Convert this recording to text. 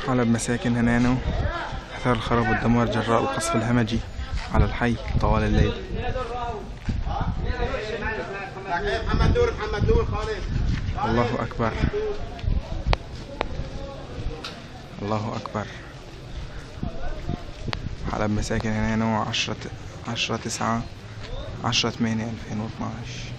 حلب مساكن هنانو، أثار الخراب والدمار جراء القصف الهمجي على الحي طوال الليل. الله أكبر، الله أكبر. حلب مساكن هنانو 10/9/2012.